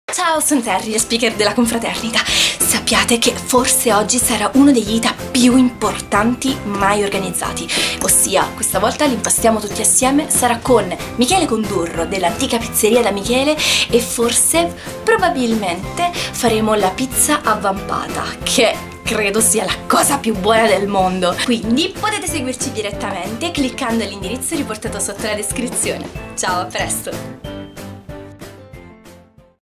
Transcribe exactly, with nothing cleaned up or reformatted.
Ciao, sono Terry, la speaker della confraternita. Sappiate che forse oggi sarà uno degli Ita più importanti mai organizzati, ossia questa volta li impastiamo tutti assieme, sarà con Michele Condurro dell'antica pizzeria da Michele e forse, probabilmente, faremo la pizza avvampata, che credo sia la cosa più buona del mondo. Quindi potete seguirci direttamente cliccando l'indirizzo riportato sotto la descrizione. Ciao, a presto!